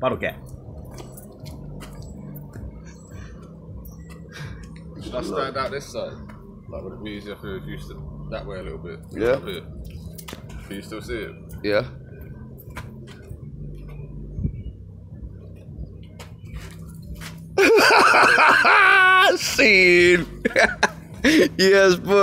Bottle cap. Should I stand out this side? Like, would it be easier for you to that way a little bit? Yeah. Up here. Can you still see it? Yeah. Scene. Yes, boy.